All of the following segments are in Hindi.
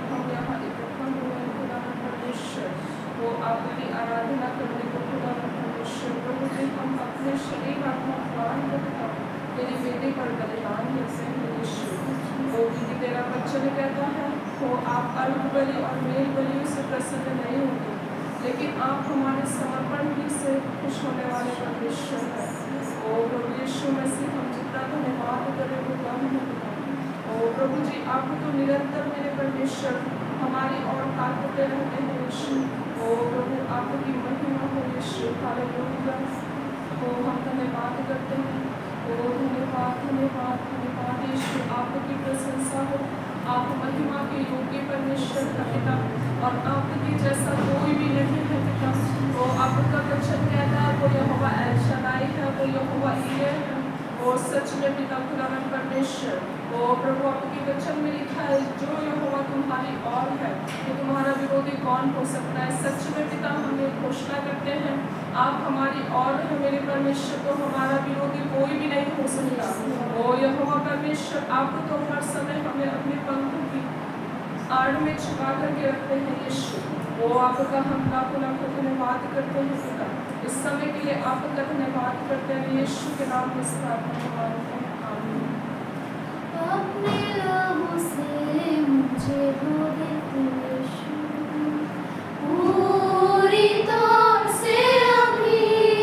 हम यहाँ इकट्ठा हुए हैं खुदावन परमेश्वर, वो आपकी आराधना करने को खुदावन परमेश्वर। प्रभु जी हम अपने शरीर आत्मा प्राण को तेरी बेटी पर बलिदान करते हैं यीशु। वो कि तेरा वचन कहता है वो आप अल्प बलि और मेल बलियों से प्रसन्न नहीं होंगे, लेकिन आप हमारे समर्पण ही से खुश होने वाले परमेश्वर हैं। ओ प्रभु यीशु मसीह हम जितना धन्यवाद करें वो कम है। ओ प्रभु जी आप तो निरंतर मेरे परमेश्वर हमारी और ताकते रहते हैं यीशु। ओ प्रभु आपकी महिमा हो यीशु। हालेलुया। ओ हम धन्यवाद करते हैं। ओ धन्यवाद धन्यवाद धन्यवाद यीशु। आपकी प्रशंसा हो। आप महिमा के योग्य परमेश्वर का पिता और आपके जैसा कोई भी नहीं है पिता। वो आपका वचन कहता है वो यहोवा एल शदाई है, वो यहोवा ईरे है, वो सच में पिता खुदावन परमेश्वर। ओ प्रभु आपके वचन में लिखा है जो यहोवा तुम्हारी और है कि तुम्हारा विरोधी कौन हो सकता है। सच में पिता हम ये घोषणा करते हैं आप हमारी और है मेरे परमेश्वर, तो हमारा विरोधी कोई भी नहीं हो सकता। ओ यहोवा परमेश्वर आप तो हर समय हमें अपने पंखों की आड़ में छुपा करके रखते हैं यीशु। वो आपका हम लाखों लाखों धन्यवाद करते हैं पिता। इस समय के लिए आपका धन्यवाद करते हैं यीशु के नाम में प्रार्थना मांगते हैं, आमीन। अपने लहू से मुझे धो दे तू यीशु, पूरी तौर से अभी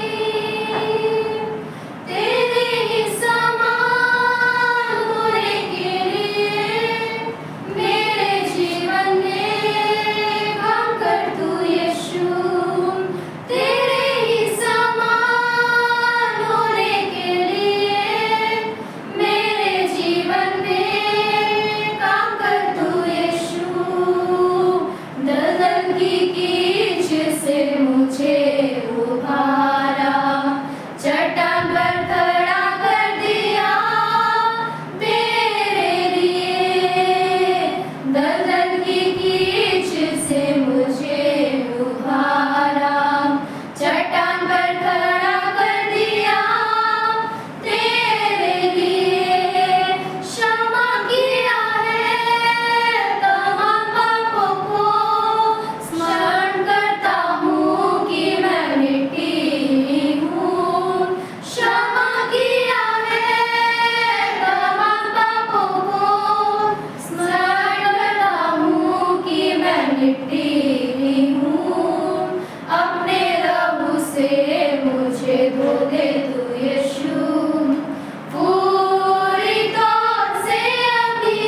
तेरे ही समान होने के लिए मेरे जीवन में काम कर तू यीशु। तेरे ही समान होने के लिए मेरे जीवन में काम कर तू यीशु। दलदल की कीच से मुझे उभारा, चट्टान पर खड़ा कर दिया तेरे लिए। दलदल की कीच से मुझे उभारा, चट्टान पर खड़ा कर दिया तेरे लिए। क्षमा किया है तमाम पापों को, स्मरण करता हूँ कि मैं मिट्टी हूँ। क्षमा किया है तमाम पापों को, स्मरण करता हूँ कि मैं मिट्टी हूँ। अपने लहू से मुझे धो दे तू यीशु, पूरी तौर से अभी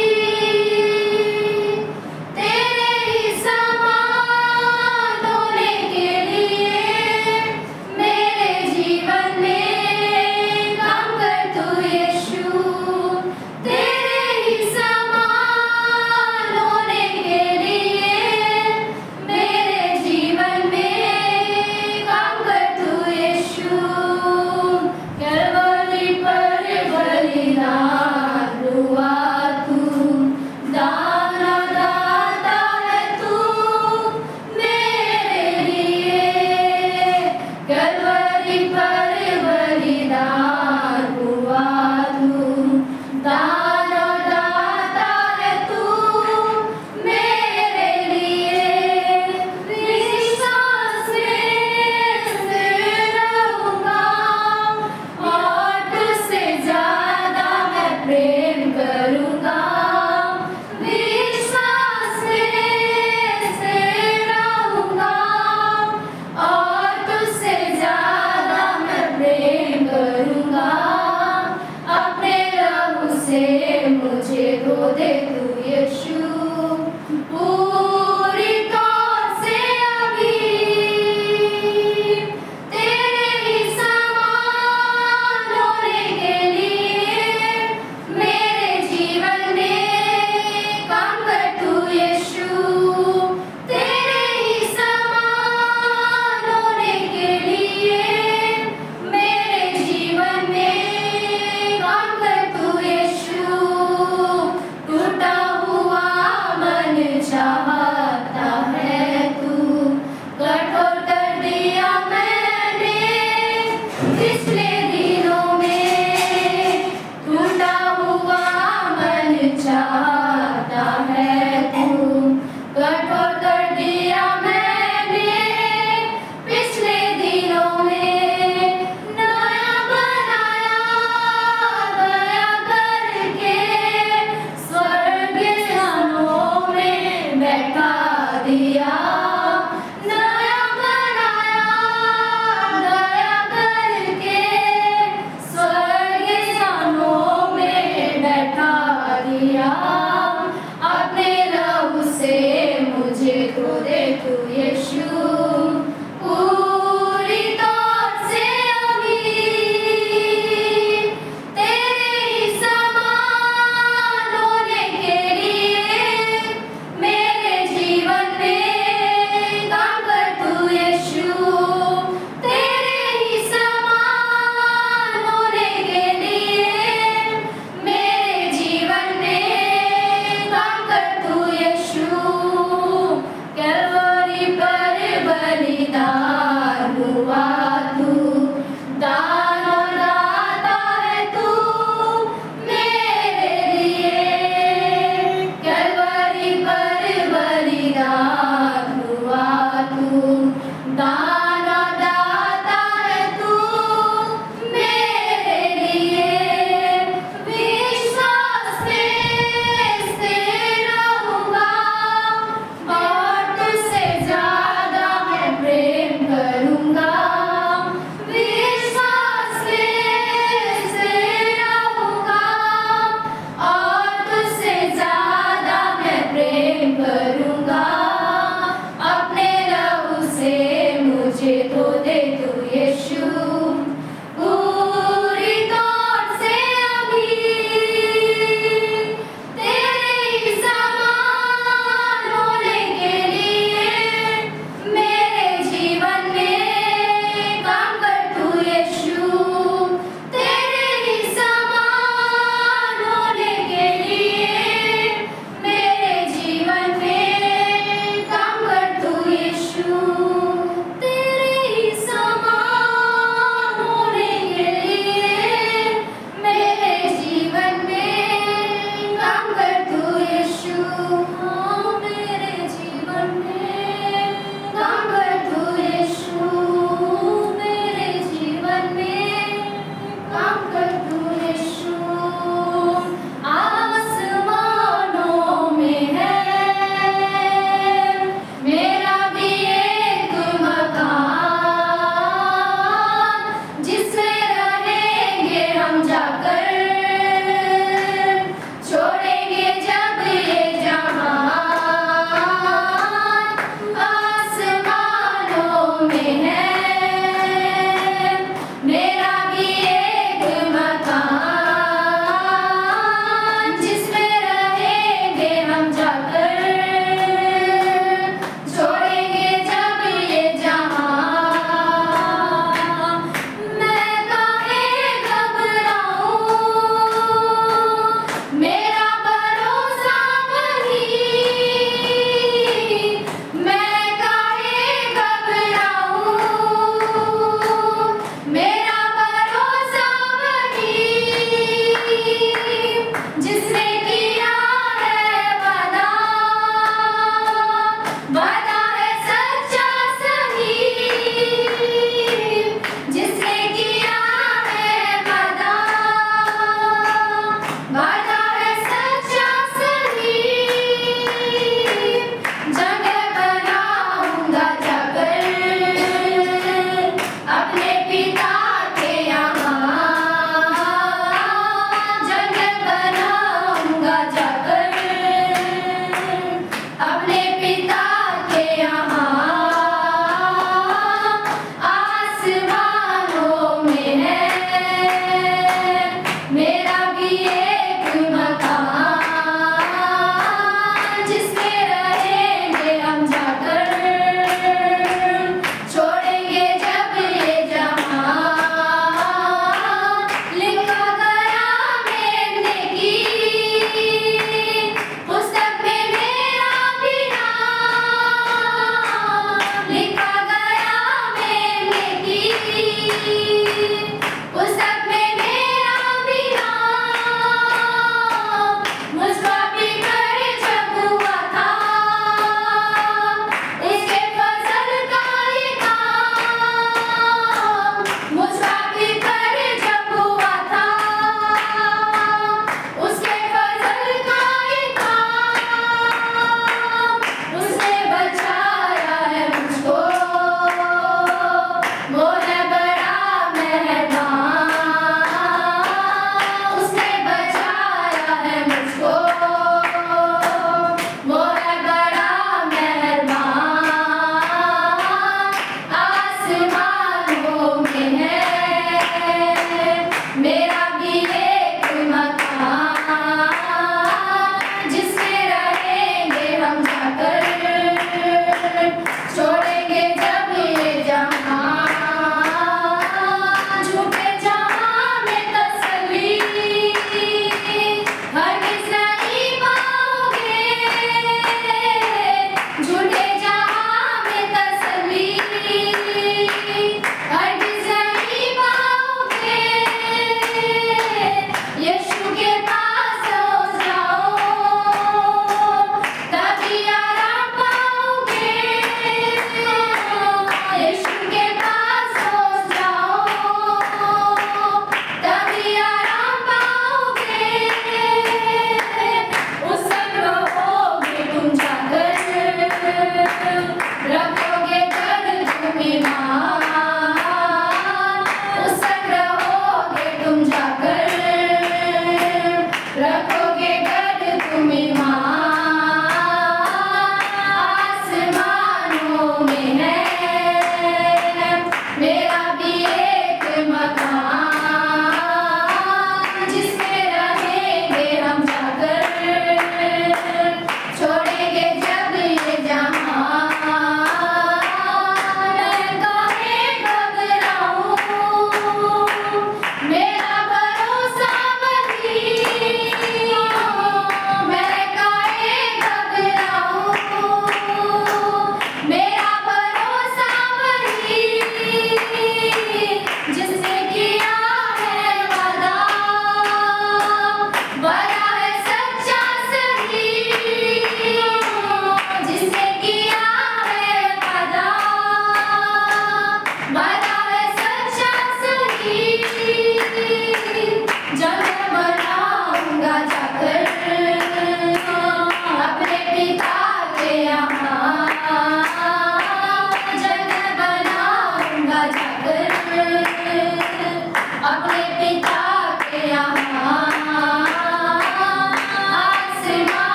तेरे ही समान होने के लिए मेरे जीवन में काम कर तू यीशु। तेरे ही समान होने के लिए मेरे जीवन में काम कर तू यीशु। कलवरी पर बलिदान हुआ तू, दाना दाता है तू मेरे लिए। कलवरी पर बलिदान हुआ तू, दाना दाता है तू मेरे लिए। विश्वास से रहूंगा और तुझसे ज्यादा मैं प्रेम करूंगा। विश्वास से रहूंगा और तुझसे ज्यादा मैं प्रेम करूंगा। अपने लहू से मुझे धो दे तू यीशु, पूरी तौर से अभी तेरे ही समान होने के लिए मेरे जीवन में काम कर तू यीशु। तेरे ही समान होने के लिए मेरे जीवन में काम कर तू यीशु। टूटा हुआ मन चाहता है तू, कठोर कर दिया मैंने पिछले दिनों में। टूटा हुआ मन चाहता है तू, से मुझे खो दे तू यीशु, पूरी तौर से अमीर तेरे ही समान होने के लिए मेरे जीवन में काम कर तू यीशु, तेरे ही समान होने के लिए मेरे जीवन में काम कर तू यीशु।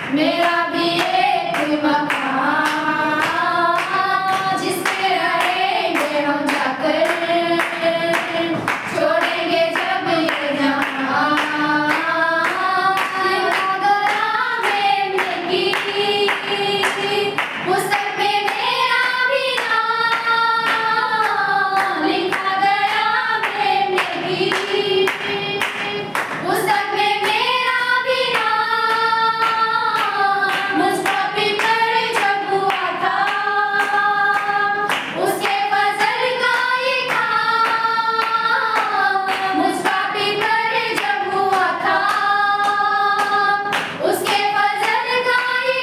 मेरा भी एक मकान जिसमें रहेंगे हम जाकर, छोड़ेंगे जब ये जहां। लिखा गया मेरे की पुस्तक में मेरा भी नाम, लिखा गया मेरे की पुस्तक में मेरा भी नाम। मुझ कॉपी पर जब हुआ था उसके फजल का ये काम, मुझ कॉपी पर जब हुआ था उसके फजल का ये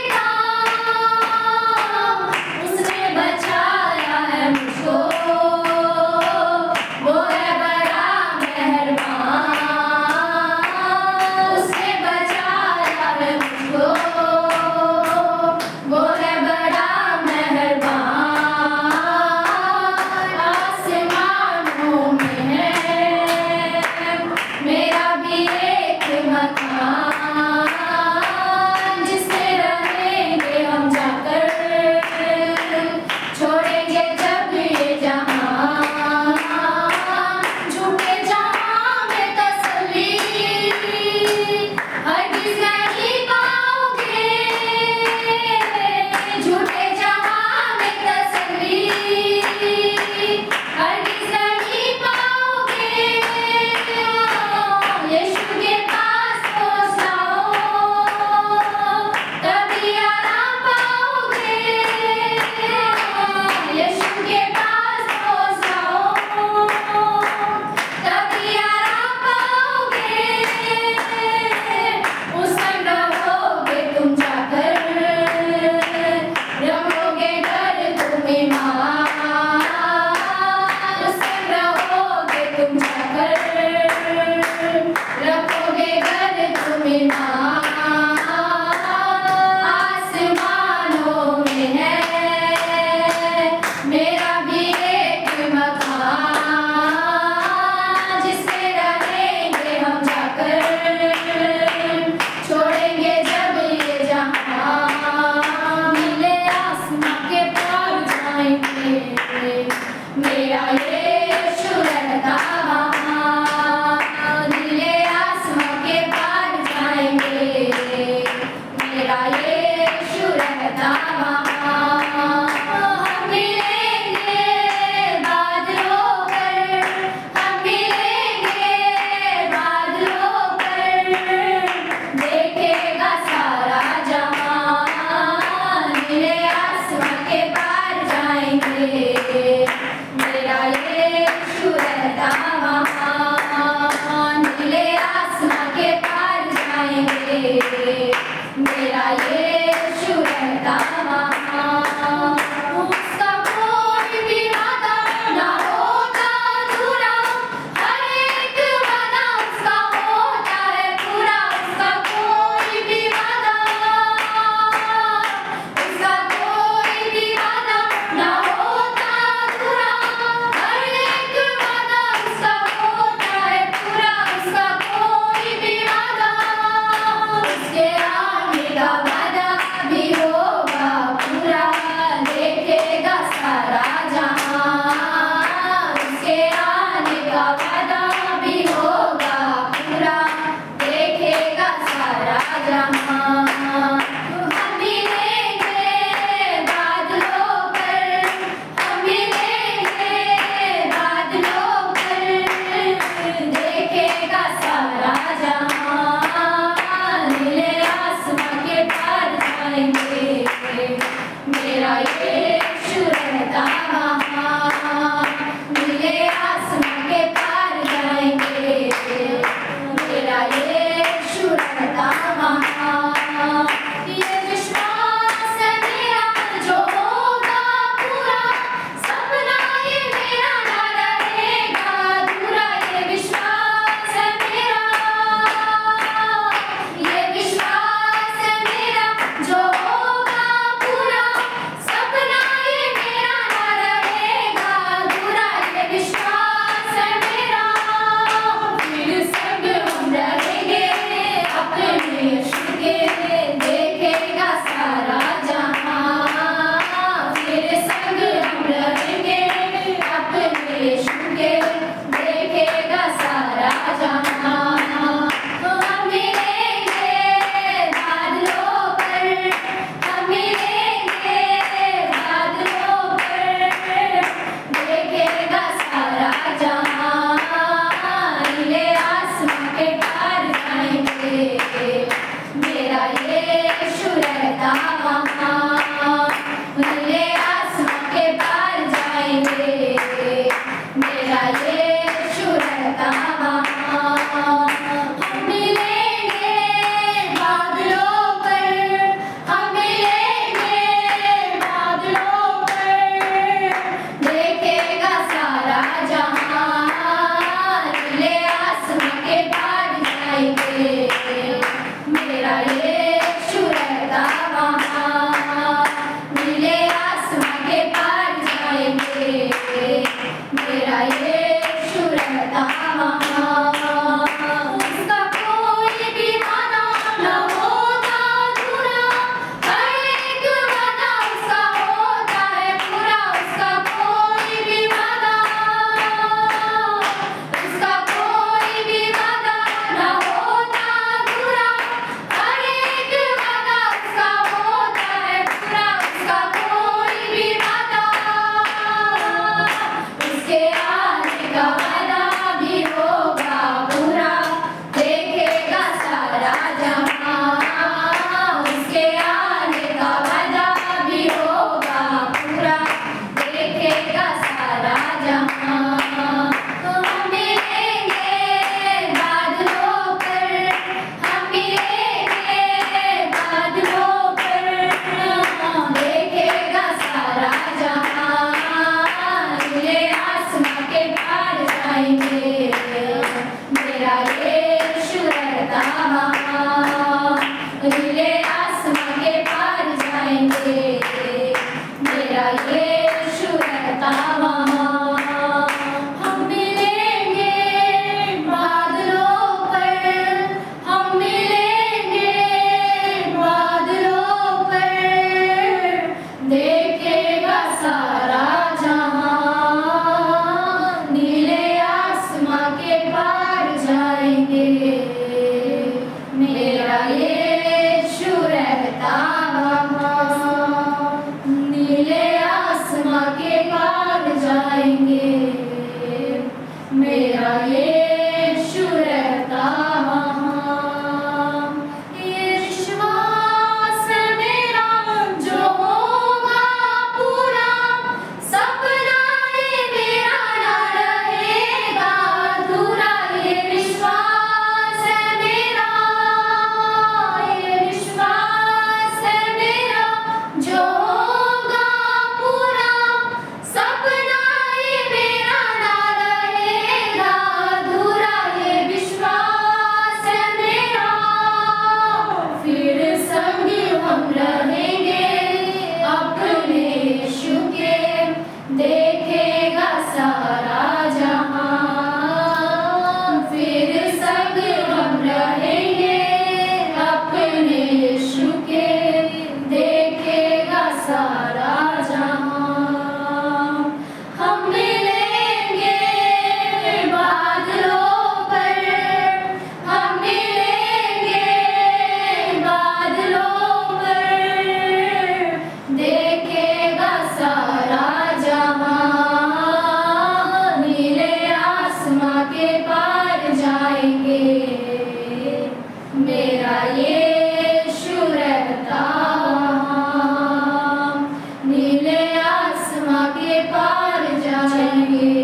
काम। उसने बचाया है मुझको, वो है बड़ा मेहरबान। उसने बचाया है मुझको, वो है बड़ा मेहरबान। आसमानों में है मेरा भी एक मकान जिसमें रहेंगे हम जाकर, छोड़ेंगे जब ये जहां। झूठे जहां में तसल्ली हरगिज़ नहीं पाओगे, झूठे जहां में तसल्ली हरगिज़ नहीं पाओगे। यीशु के पास पहुँच जाओ तभी आराम पाओगे। यीशु के पास पहुँच जाओ तभी आराम पाओगे। उस संग रहोगे तुम जाकर, रखोगे घर तुम ईमान। उस संग रहोगे तुम जाकर, रखोगे घर तुम ईमान। आसमानों में है मेरा भी एक मकान जिसमें रहेंगे हम जाकर, छोड़ेंगे जब ये जहां। नीले आसमां के पार जाएंगे, मेरा यीशु रहता वहां। नीले आसमां के पार जाएंगे, मेरा यीशु रहता वहां। हम मिलेंगे बादलों पर, हम मिलेंगे बादलों पर, देखेगा सारा जहां। नीले आसमां के पार जाएंगे, मेरा यीशु रहता वहां। नीले आसमां के पार जाएंगे, मेरा यीशु रहता वहां। उसका कोई भी वादा ना होता अधूरा, हर एक वादा उसका होता है पूरा। उसका कोई भी वादा, उसका कोई भी वादा ना होता अधूरा, हर एक वादा उसका होता है पूरा। उसका कोई भी वादा, उसके आने का वादा भी होगा पूरा, देखेगा सारा जहां। उसके आने का वादा भी होगा पूरा, देखेगा सारा जहां। हम मिलेंगे बादलों पर, हम मिलेंगे बादलों पर, देखेगा सारा जहां। नीले आसमां के पार जाएंगे, मेरा यीशु रहता वहां। नीले आसमां के पार जाएंगे, मेरा यीशु रहता वहां। ये विश्वास है मेरा जो होगा पूरा, सपना ये मेरा ना रहेगा अधूरा। ये विश्वास है मेरा, ये विश्वास है मेरा जो होगा यीशु रहता वहाँ, नीले आसमां के पार जाएंगे। मेरा यीशु रहता वहाँ, हम मिलेंगे बादलों पर, हम मिलेंगे बादलों पर, देखेगा सारा जहां, नीले आसमां के पार जाएंगे। मेरा यीशु रहता वहाँ, नीले आसमां के पार जाएंगे। मेरा यीशु रहता वहाँ, उसका कोई भी वादा न होता अधूरा, हर एक वादा उसका होता है पूरा। उसका कोई भी वादा, उसका कोई भी वादा न होता अधूरा, हर एक वादा उसका होता है पूरा। उसका कोई भी वादा, उसके आने का वादा भी होगा पूरा, देखेगा सारा जहां। उसके आने का वादा भी होगा पूरा, देखेगा सारा जहां। हम मिलेंगे बादलों पर, हम मिलेंगे बादलों पर, देखेगा सारा जहां, नीले आसमां के पार जाएंगे। मेरा यीशु रहता वहाँ, नीले आसमां के पार जाएंगे। मेरा यीशु रहता वहाँ, हम मिलेंगे बादलों पर, हम मिलेंगे बादलों पर, देखेगा सारा जहां, नीले आसमां के पार जाएंगे। मेरा यीशु रहता वहाँ, नीले आसमां के पार जाएंगे। मेरा यीशु रहता वहाँ, ये विश्वास है मेरा जो होगा पूरा, सपना ये मेरा ना रहेगा अधूरा। ये विश्वास है मेरा, ये विश्वास है मेरा जो होगा पूरा, सपना ये मेरा ना रहेगा अधूरा। ये विश्वास है मेरा, फिर संग हम रहेंगे अपने यीशु के, देखेगा सारा जहां। फिर संग हम रहेंगे अपने यीशु के, देखेगा सारा जहां। हम मिलेंगे बादलों पर, हम मिलेंगे बादलों पर, देखेगा सारा जहां, नीले आसमां के पार जाएंगे। मेरा यीशु रहता वहाँ, नीले आसमां के पार जाएंगे।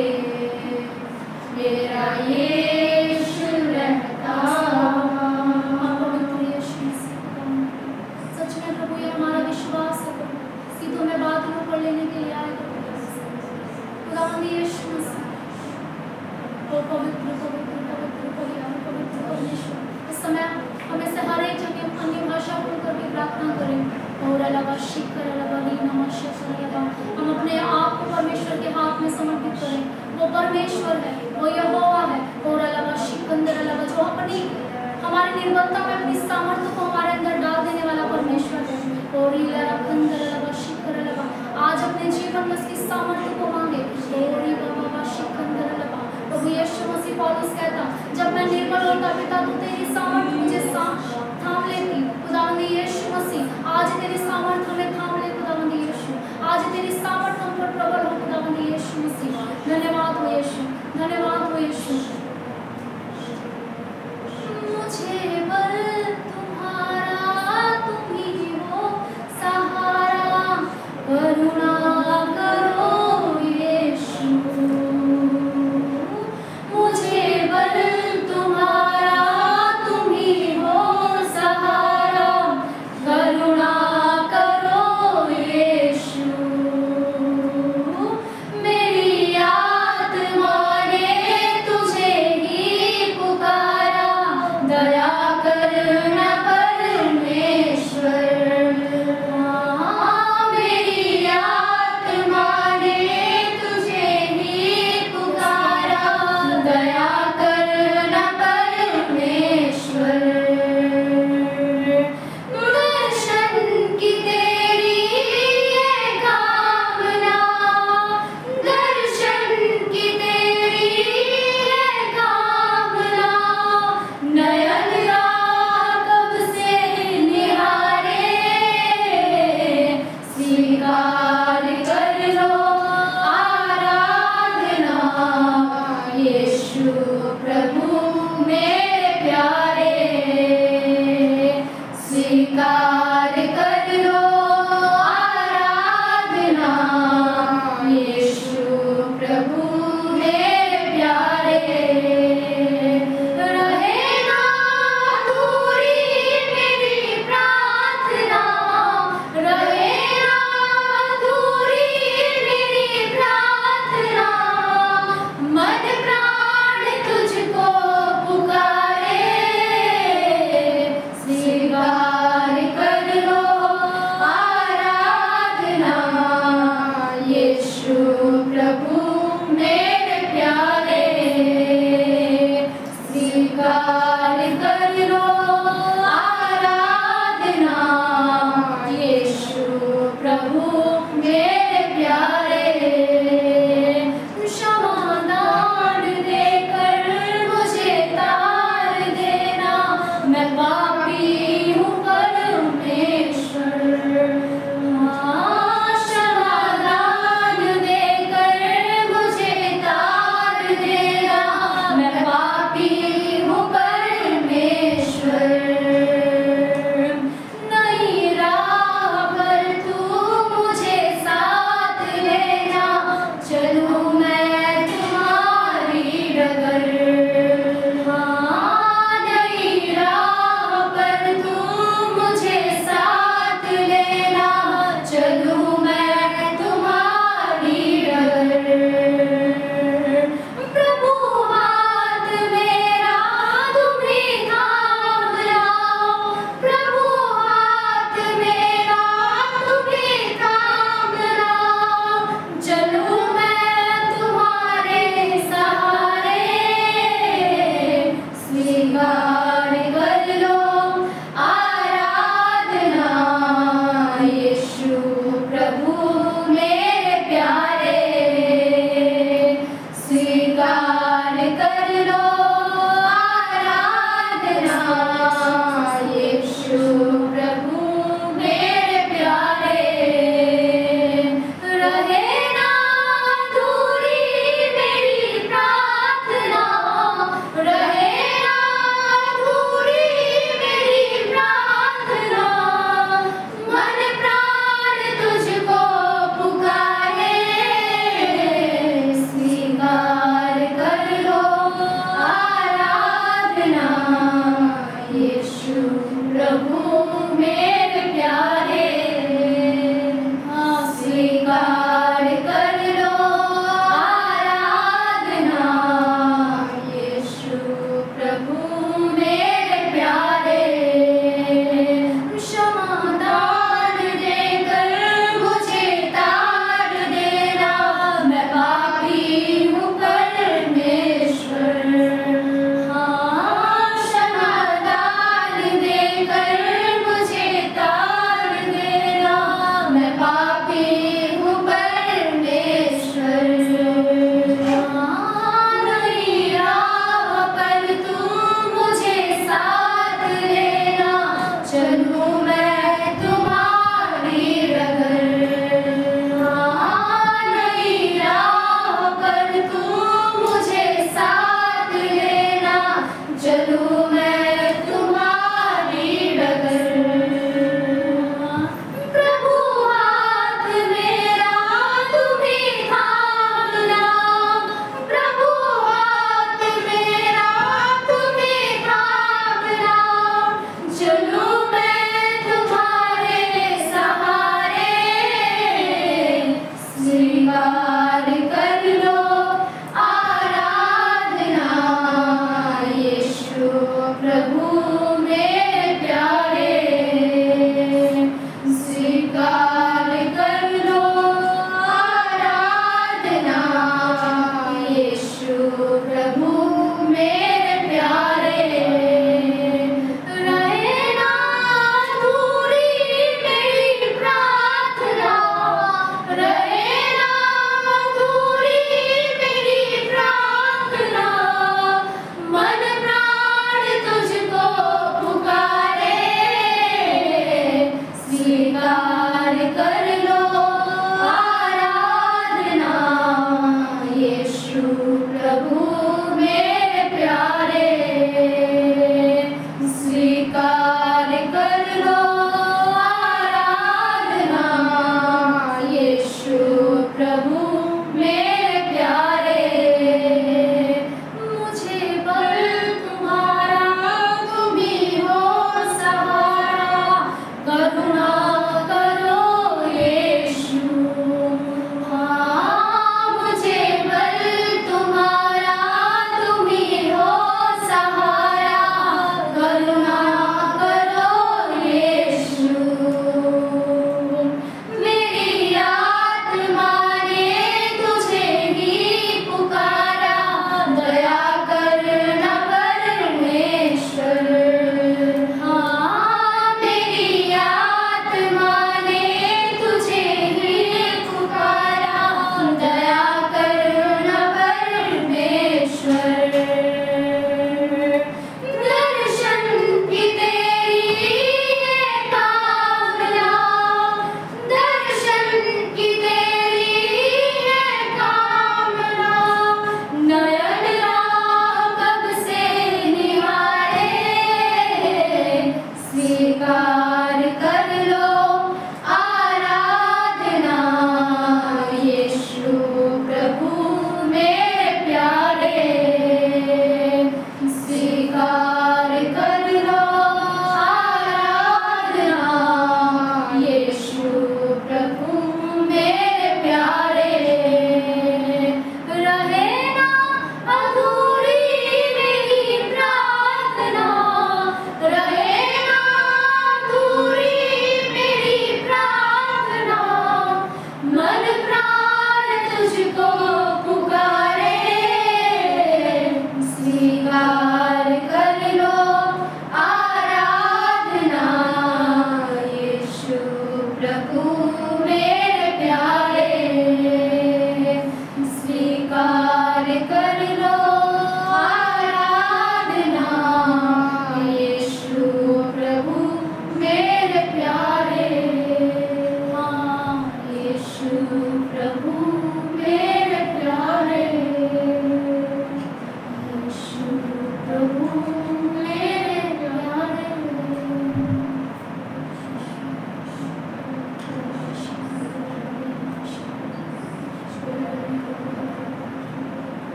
मेरा यीशु रहता वहाँ। पवित्र यीशु मसीह, सच में प्रभु ये हमारा विश्वास है कि तुम्हें बादलों पर लेने के लिए आए। खुदावंद यीशु मसीह, ओ पवित्र पवित्र पवित्र पवित्र पवित्र परमेश्वर, इस समय हमें से हर एक जगह अन्य भाषा बोल करके प्रार्थना करें। और अलावा शिकर अलावा नमस्कार अलावा हम अपने आप को परमेश्वर के हाथ में समर्पित करें। वो परमेश्वर है, वो यहोवा है। और अलावा शिकंदर अलावा जो अपनी हमारी निर्बलता में अपनी सामर्थ्य को हमारे अंदर डाल देने वाला परमेश्वर है। और अंदर अलावा शिकर अलावा आज अपने जीवन में उसकी सामर्थ्य को मांगे। और शिकंदर अलावा प्रभु यीशु मसीह पौलुस कहता, जब मैं निर्बल होता पिता तो तेरी सामर्थ्य मुझे थाम लेती। खुदावंद यीशु मसीह, आज तेरी सामर्थ्य हमें थाम ले। खुदावंद यीशु, आज तेरी सामर्थ्य हम पर प्रबल हो। खुदावंद यीशु मसीह, धन्यवाद हो यीशु, धन्यवाद हो यीशु। मुझे बल तुम्हारा स्वीकार कर लो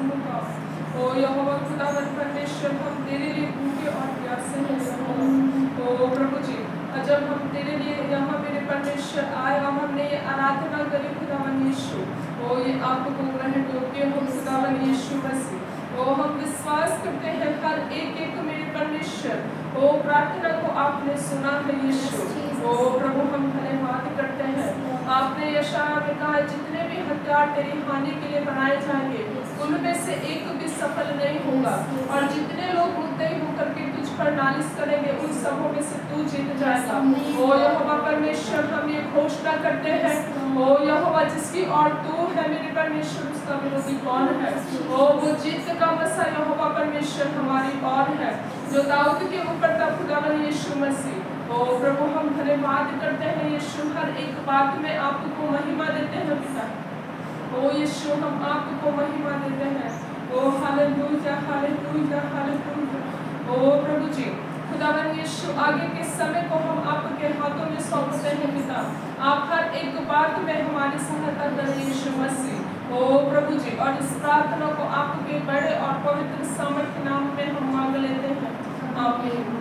प्रसन्न होगा। ओ यहोवा खुदावन परमेश्वर, हम तेरे लिए भूखे और प्यासे हैं यहोवा। ओ प्रभु जी, जब हम तेरे लिए यहाँ मेरे परमेश्वर आए और हमने ये आराधना करी खुदावन यीशु, ओ ये आपको ग्रहण योग्य हो खुदावन यीशु मसीह। ओ हम विश्वास करते हैं हर एक मेरे परमेश्वर ओ प्रार्थना को आपने सुना है यीशु। ओ प्रभु, हम धन्यवाद करते हैं। आपने यशायाह में कहा, जितने भी हथियार तेरी हानि के लिए बनाए जाएंगे उनमें से एक भी सफल नहीं होगा, और जितने लोग मुद्दई होकर के तुझ पर नालिश करेंगे उन सबों में से तू जीत जाएगा। ओ यहोवा परमेश्वर, हम ये घोषणा करते हैं, ओ यहोवा, जिसकी और तू है मेरे परमेश्वर, उसका विरोधी कौन है। ओ वो जीत का मसा यहोवा परमेश्वर हमारी और है, जो दाऊद के ऊपर था खुदावन यीशु मसीह। ओ प्रभु, हम धन्यवाद करते हैं यीशु, हर एक बात में आपको महिमा देते हैं पिता। ओ यीशु, हम आपको महिमा देते हैं। ओ हालेलुया हालेलुया हालेलुया। ओ प्रभु जी, खुदावन यीशु, आगे के समय को हम आपके हाथों में सौंपते हैं पिता। आप हर एक बात में हमारी सहायता करें यीशु मसीह। ओ प्रभु जी, और इस प्रार्थना को आपके बड़े और पवित्र सामर्थ्य नाम में हम मांग लेते हैं, आमीन।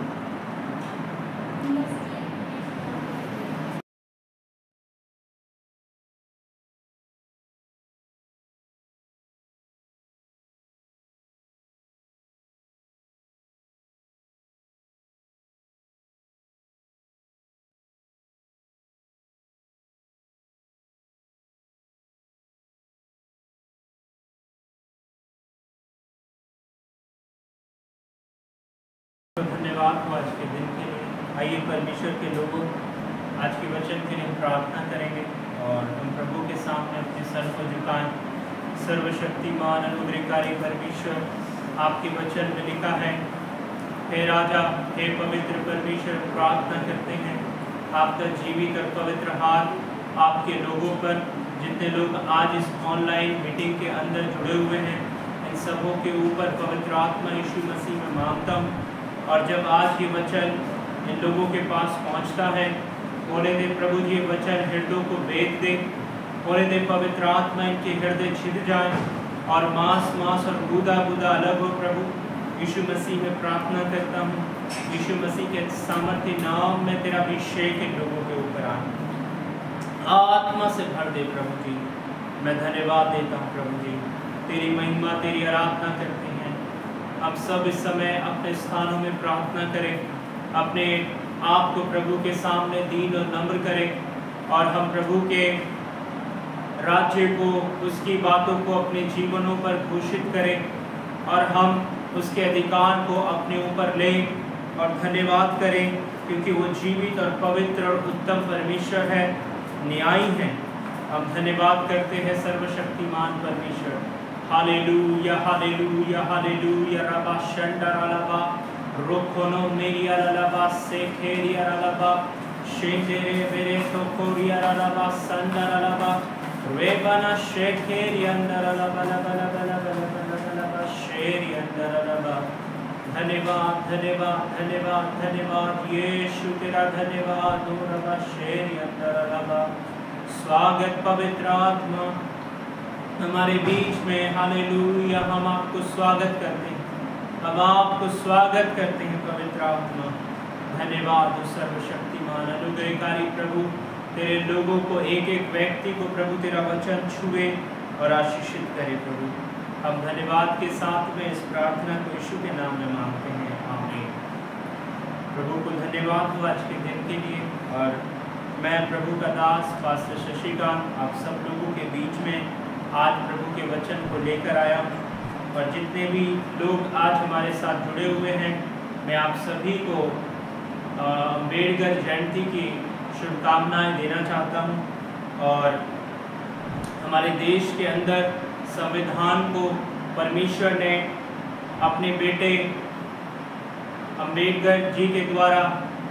धन्यवाद हो आज के दिन के लिए। आइए परमेश्वर के लोगों, आज के वचन के लिए हम प्रार्थना करेंगे और हम प्रभु के सामने अपने सर को झुकाएं। सर्वशक्तिमान अनुग्रहकारी परमेश्वर, आपके वचन में लिखा है, हे राजा, हे पवित्र परमेश्वर, प्रार्थना करते हैं आपका जीवित और पवित्र हाथ आपके लोगों पर, जितने लोग आज इस ऑनलाइन मीटिंग के अंदर जुड़े हुए हैं, इन सबों के ऊपर पवित्र आत्मा यीशु मसीह में मांगता हूँ। और जब आज ये वचन इन लोगों के पास पहुंचता है, होने दे प्रभु जी ये वचन हृदयों को वेद दे, होने दे पवित्र आत्मा इनके हृदय छिद जाए और मांस और गुदा अलग हो। प्रभु यीशु मसीह में प्रार्थना करता हूँ, यीशु मसीह के सामर्थ्य नाम में तेरा अभिषेक इन लोगों के ऊपर आए, आत्मा से भर दे प्रभु जी। मैं धन्यवाद देता हूँ प्रभु जी, तेरी महिमा तेरी आराधना करते हैं। हम सब इस समय अपने स्थानों में प्रार्थना करें, अपने आप को प्रभु के सामने दीन और नम्र करें और हम प्रभु के राज्य को, उसकी बातों को अपने जीवनों पर घोषित करें और हम उसके अधिकार को अपने ऊपर लें और धन्यवाद करें, क्योंकि वो जीवित और पवित्र और उत्तम परमेश्वर है, न्यायी है। हम धन्यवाद करते हैं सर्वशक्तिमान परमेश्वर। Hallelujah hallelujah hallelujah. रबा शंडरालबा रोखोनो मेरिया ललबा सेखेरिया ललबा शेंडेरे बेरे तोकोरिया ललबा संडरालबा रेबना शेखेरिया ललबा ललबा शेरिया ललबा। धन्यवाद धन्यवाद धन्यवाद धन्यवाद यीशु, तेरा धन्यवाद। रबा शेरिया ललबा। स्वागत पवित्र आत्मा हमारे बीच में। हालेलुया। हम आपको स्वागत करते हैं, हम आपको स्वागत करते हैं पवित्र आत्मा। धन्यवाद हो सर्वशक्तिमान अनुग्रहकारी प्रभु, तेरे लोगों को एक एक व्यक्ति को प्रभु तेरा वचन छुए और आशीषित करे प्रभु। हम धन्यवाद के साथ में इस प्रार्थना को यीशु के नाम में मांगते हैं, आमीन। प्रभु को धन्यवाद हो आज के दिन के लिए। और मैं प्रभु का दास पास्टर शशिकांत आप सब लोगों के बीच में आज प्रभु के वचन को लेकर आया हूँ। और जितने भी लोग आज हमारे साथ जुड़े हुए हैं, मैं आप सभी को अम्बेडकर जयंती की शुभकामनाएं देना चाहता हूँ। और हमारे देश के अंदर संविधान को परमेश्वर ने अपने बेटे अम्बेडकर जी के द्वारा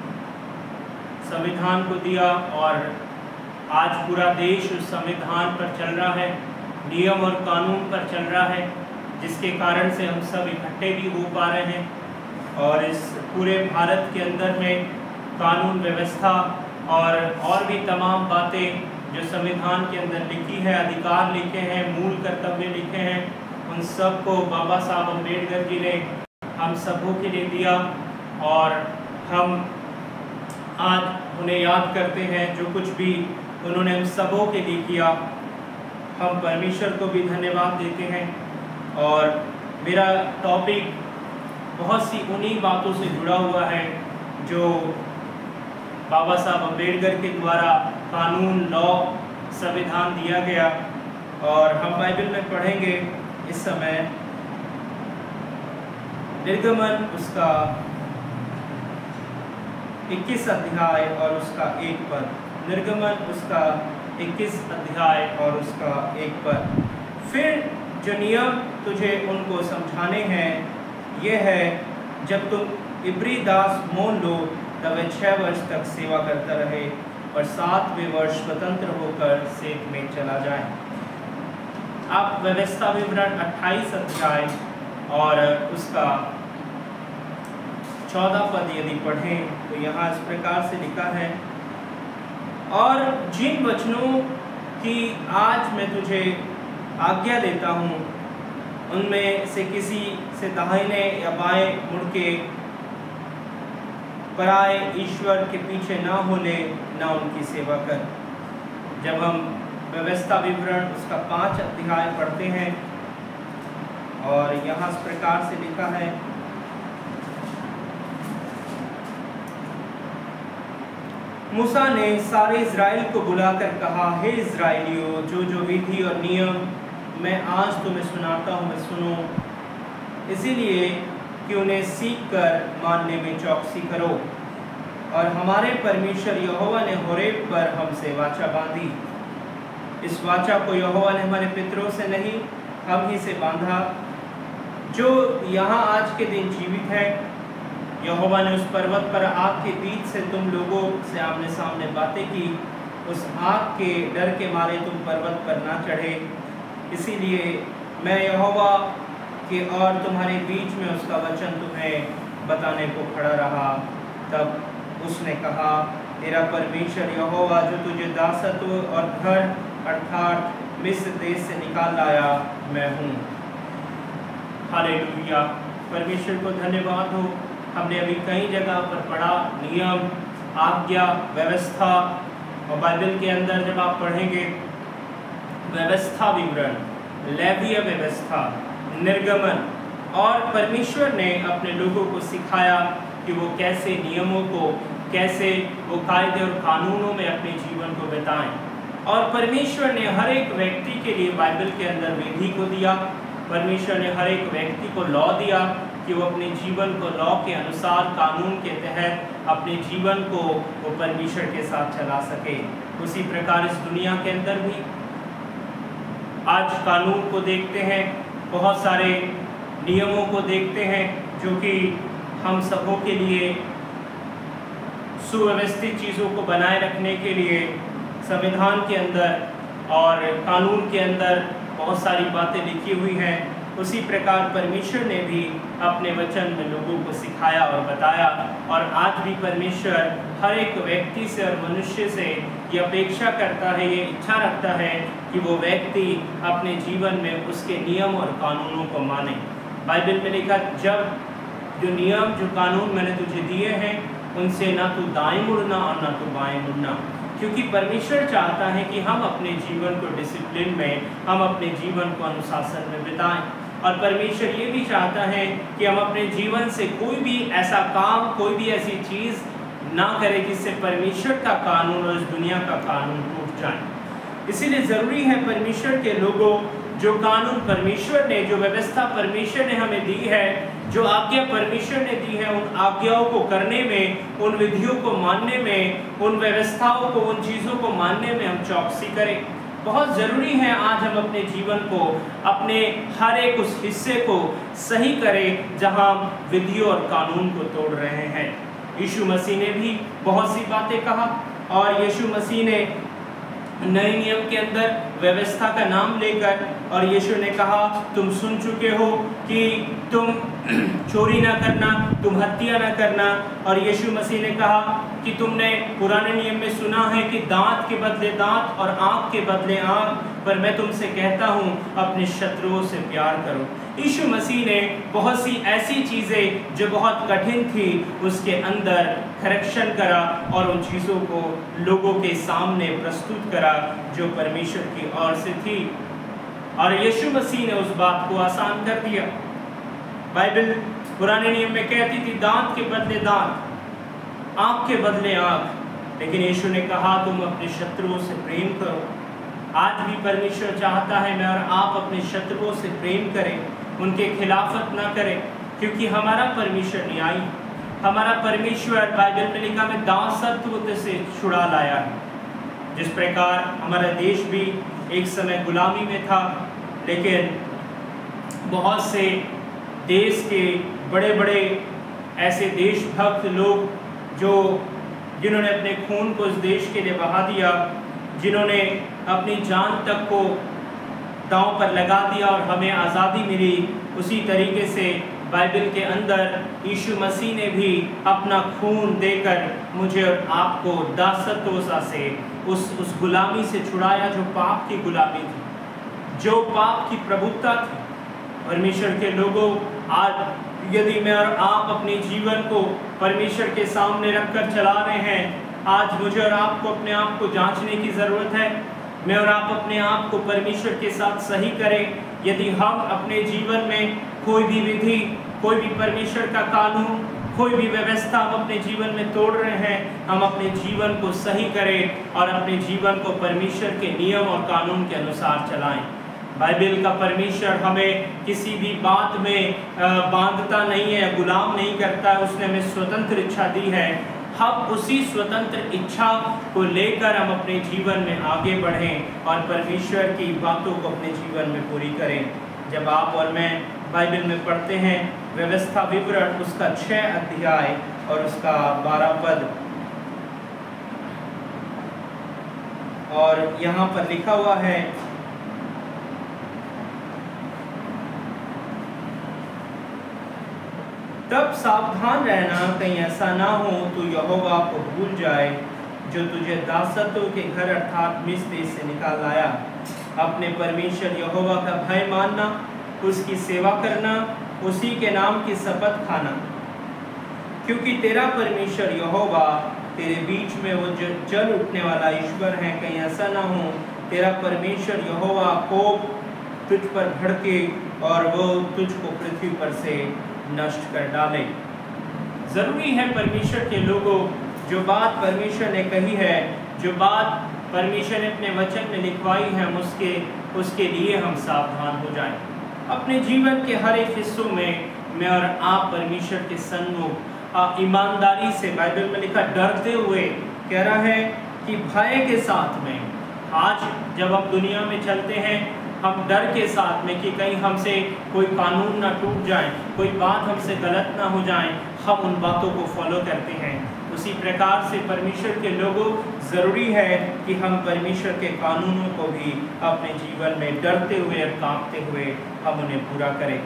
संविधान को दिया और आज पूरा देश उस संविधान पर चल रहा है, नियम और कानून पर चल रहा है, जिसके कारण से हम सब इकट्ठे भी हो पा रहे हैं। और इस पूरे भारत के अंदर में कानून व्यवस्था और भी तमाम बातें जो संविधान के अंदर लिखी है, अधिकार लिखे हैं, मूल कर्तव्य लिखे हैं, उन सब को बाबा साहब अम्बेडकर जी ने हम सबों के लिए दिया और हम आज उन्हें याद करते हैं जो कुछ भी उन्होंने हम सबों के लिए किया। हम परमेश्वर को भी धन्यवाद देते हैं। और मेरा टॉपिक बहुत सी उन्हीं बातों से जुड़ा हुआ है जो बाबा साहब अम्बेडकर के द्वारा कानून, लॉ, संविधान दिया गया। और हम बाइबल में पढ़ेंगे इस समय निर्गमन उसका 21 अध्याय और उसका 1 पद। निर्गमन उसका 21 अध्याय और उसका 1 पद। फिर जो नियम तुझे उनको समझाने हैं यह है, जब तुम इब्री दास मोल लो तब वे 6 वर्ष तक सेवा करता रहे और 7वें वर्ष स्वतंत्र होकर सेठ में चला जाए। आप व्यवस्था विवरण 28 अध्याय और उसका 14 पद यदि पढ़ें तो यहाँ इस प्रकार से लिखा है, और जिन वचनों की आज मैं तुझे आज्ञा देता हूँ उनमें से किसी से दाहिने या बाएं मुड़ के पराए ईश्वर के पीछे ना होने, ना उनकी सेवा कर। जब हम व्यवस्था विवरण उसका 5 अध्याय पढ़ते हैं और यहाँ इस प्रकार से लिखा है, मूसा ने सारे इज़राइल को बुलाकर कहा, हे इज़राइलियों, जो जो विधि और नियम मैं आज तुम्हें सुनाता हूँ मैं सुनो, इसीलिए कि उन्हें सीख कर मानने में चौकसी करो। और हमारे परमेश्वर यहोवा ने होरेब पर हमसे वाचा बांधी। इस वाचा को यहोवा ने हमारे पितरों से नहीं, हम ही से बांधा, जो यहाँ आज के दिन जीवित है। यहोवा ने उस पर्वत पर आग के बीच से तुम लोगों से आमने सामने बातें की, उस आग के डर के मारे तुम पर्वत पर ना चढ़े। इसीलिए मैं यहोवा के और तुम्हारे बीच में उसका वचन तुम्हें बताने को खड़ा रहा। तब उसने कहा, तेरा परमेश्वर यहोवा जो तुझे दासत्व और घर अर्थात मिस्र देश से निकाल लाया मैं हूँ। हालेलुया, परमेश्वर को धन्यवाद हो। हमने अभी कई जगह पर पढ़ा नियम, आज्ञा, व्यवस्था, और बाइबल के अंदर जब आप पढ़ेंगे व्यवस्था विवरण, लेवीय व्यवस्था, निर्गमन, और परमेश्वर ने अपने लोगों को सिखाया कि वो कैसे नियमों को, कैसे वो कायदे और कानूनों में अपने जीवन को बिताएं। और परमेश्वर ने हर एक व्यक्ति के लिए बाइबल के अंदर विधि को दिया। परमेश्वर ने हर एक व्यक्ति को लॉ दिया कि वो अपने जीवन को लॉ के अनुसार, कानून के तहत अपने जीवन को वो परमेश्वर के साथ चला सके। उसी प्रकार इस दुनिया के अंदर भी आज कानून को देखते हैं, बहुत सारे नियमों को देखते हैं जो कि हम सबों के लिए सुव्यवस्थित चीज़ों को बनाए रखने के लिए संविधान के अंदर और कानून के अंदर बहुत सारी बातें लिखी हुई हैं। उसी प्रकार परमेश्वर ने भी अपने वचन में लोगों को सिखाया और बताया। और आज भी परमेश्वर हर एक व्यक्ति से और मनुष्य से ये अपेक्षा करता है, ये इच्छा रखता है कि वो व्यक्ति अपने जीवन में उसके नियम और कानूनों को माने। बाइबल में लिखा, जब जो नियम, जो कानून मैंने तुझे दिए हैं उनसे ना तू दाएं मुड़ना और ना तू बाएं मुड़ना, क्योंकि परमेश्वर चाहता है कि हम अपने जीवन को डिसिप्लिन में, हम अपने जीवन को अनुशासन में बिताएं। और परमेश्वर ये भी चाहता है कि हम अपने जीवन से कोई भी ऐसा काम, कोई भी ऐसी चीज़ ना करें जिससे परमेश्वर का कानून और इस दुनिया का कानून टूट जाए। इसीलिए ज़रूरी है परमेश्वर के लोगों, जो कानून परमेश्वर ने, जो व्यवस्था परमेश्वर ने हमें दी है, जो आज्ञा परमेश्वर ने दी है, उन आज्ञाओं को करने में, उन विधियों को मानने में, उन व्यवस्थाओं को, उन चीज़ों को मानने में हम चौकसी करें। बहुत ज़रूरी है आज हम अपने जीवन को, अपने हर एक उस हिस्से को सही करें जहां विधियों और कानून को तोड़ रहे हैं। यीशु मसीह ने भी बहुत सी बातें कहा, और यीशु मसीह ने नए नियम के अंदर व्यवस्था का नाम लेकर, और यीशु ने कहा, तुम सुन चुके हो कि तुम चोरी ना करना, तुम हत्या ना करना। और यीशु मसीह ने कहा कि तुमने पुराने नियम में सुना है कि दांत के बदले दांत और आँख के बदले आँख, पर मैं तुमसे कहता हूँ अपने शत्रुओं से प्यार करो। यीशु मसीह ने बहुत सी ऐसी चीज़ें जो बहुत कठिन थी उसके अंदर करेक्शन करा और उन चीज़ों को लोगों के सामने प्रस्तुत करा जो परमेश्वर की ओर से थी, और यीशु मसीह ने उस बात को आसान कर दिया। बाइबल पुराने नियम में कहती थी दांत के बदले दांत, आँख के बदले आँख, लेकिन यीशु ने कहा तुम अपने शत्रुओं से प्रेम करो। आज भी परमेश्वर चाहता है मैं और आप अपने शत्रुओं से प्रेम करें, उनके खिलाफत ना करें, क्योंकि हमारा परमेश्वर न्यायी, हमारा परमेश्वर बाइबल में लिखा में दासत्व से छुड़ा लाया है। जिस प्रकार हमारा देश भी एक समय गुलामी में था, लेकिन बहुत से देश के बड़े बड़े ऐसे देशभक्त लोग जिन्होंने अपने खून को इस देश के लिए बहा दिया, जिन्होंने अपनी जान तक को दांव पर लगा दिया और हमें आज़ादी मिली, उसी तरीके से बाइबल के अंदर यीशु मसीह ने भी अपना खून देकर मुझे और आपको दासत्वता से उस गुलामी से छुड़ाया जो पाप की गुलामी थी, जो पाप की प्रभुता थी। परमेश्वर के लोगों, आज यदि मैं और आप अपने जीवन को परमेश्वर के सामने रखकर चला रहे हैं, आज मुझे और आपको अपने आप को जांचने की ज़रूरत है। मैं और आप अपने आप को परमेश्वर के साथ सही करें। यदि हम अपने जीवन में कोई भी विधि, कोई भी परमेश्वर का कानून, कोई भी व्यवस्था हम अपने जीवन में तोड़ रहे हैं, हम अपने जीवन को सही करें और अपने जीवन को परमेश्वर के नियम और कानून के अनुसार चलाएं। बाइबल का परमेश्वर हमें किसी भी बात में बांधता नहीं है, गुलाम नहीं करता है। उसने हमें स्वतंत्र इच्छा दी है। हम उसी स्वतंत्र इच्छा को लेकर हम अपने जीवन में आगे बढ़ें और परमेश्वर की बातों को अपने जीवन में पूरी करें। जब आप और मैं बाइबल में पढ़ते हैं व्यवस्था विवरण, उसका 6 अध्याय और उसका 12 पद, और यहाँ पर लिखा हुआ है, तब सावधान रहना कहीं ऐसा ना हो तो यहोवा को भूल जाए जो तुझे दासत्व के घर अर्थात मिस्र देश से निकाल लाया। अपने परमेश्वर यहोवा का भय मानना, उसकी सेवा करना, उसी के नाम की शपथ खाना, क्योंकि तेरा परमेश्वर यहोवा तेरे बीच में वो जल उठने वाला ईश्वर है। कहीं ऐसा ना हो तेरा परमेश्वर यहोवा कोप तुझ पर भड़के और वो तुझको पृथ्वी पर से नष्ट कर डाले। जरूरी है परमेश्वर के लोगों, जो बात परमेश्वर ने कही है, जो बात परमेश्वर ने अपने वचन में लिखवाई है, हम उसके लिए हम सावधान हो जाएं। अपने जीवन के हर एक हिस्सों में मैं और आप परमेश्वर के सन्मुख ईमानदारी से, बाइबल में लिखा डरते हुए कह रहा है कि भय के साथ में, आज जब हम दुनिया में चलते हैं हम डर के साथ में कि कहीं हमसे कोई कानून ना टूट जाए, कोई बात हमसे गलत ना हो जाए, हम उन बातों को फॉलो करते हैं। उसी प्रकार से परमेश्वर के लोगों, ज़रूरी है कि हम परमेश्वर के कानूनों को भी अपने जीवन में डरते हुए और कांपते हुए हम उन्हें पूरा करें।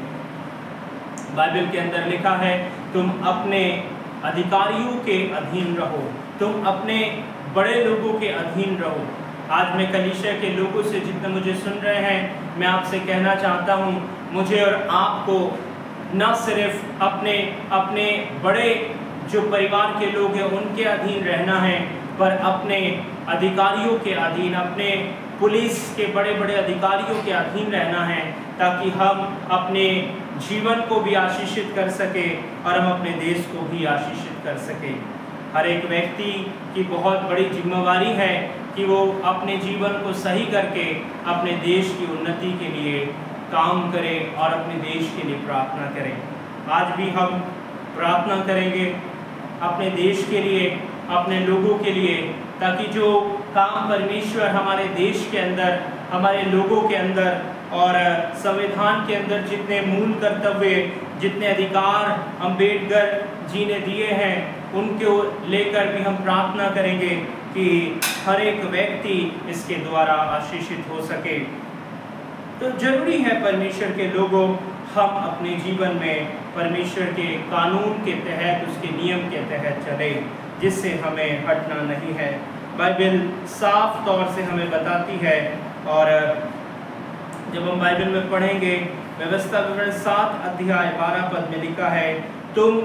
बाइबल के अंदर लिखा है तुम अपने अधिकारियों के अधीन रहो, तुम अपने बड़े लोगों के अधीन रहो। आज मैं कलीसिया के लोगों से जितने मुझे सुन रहे हैं, मैं आपसे कहना चाहता हूँ, मुझे और आपको न सिर्फ अपने बड़े जो परिवार के लोग हैं उनके अधीन रहना है, पर अपने अधिकारियों के अधीन, अपने पुलिस के बड़े बड़े अधिकारियों के अधीन रहना है, ताकि हम अपने जीवन को भी आशीषित कर सके और हम अपने देश को भी आशीषित कर सके। हर एक व्यक्ति की बहुत बड़ी जिम्मेवारी है कि वो अपने जीवन को सही करके अपने देश की उन्नति के लिए काम करे और अपने देश के लिए प्रार्थना करें। आज भी हम प्रार्थना करेंगे अपने देश के लिए, अपने लोगों के लिए, ताकि जो काम परमेश्वर हमारे देश के अंदर, हमारे लोगों के अंदर और संविधान के अंदर जितने मूल कर्तव्य, जितने अधिकार अम्बेडकर जी ने दिए हैं, उनको लेकर भी हम प्रार्थना करेंगे कि हर एक व्यक्ति इसके द्वारा आशीषित हो सके। तो जरूरी है परमेश्वर के लोगों, हम अपने जीवन में परमेश्वर के कानून के तहत, उसके नियम के तहत चले, जिससे हमें हटना नहीं है। बाइबल साफ तौर से हमें बताती है और जब हम बाइबल में पढ़ेंगे, व्यवस्था विवरण 7 अध्याय 12 पद में लिखा है, तुम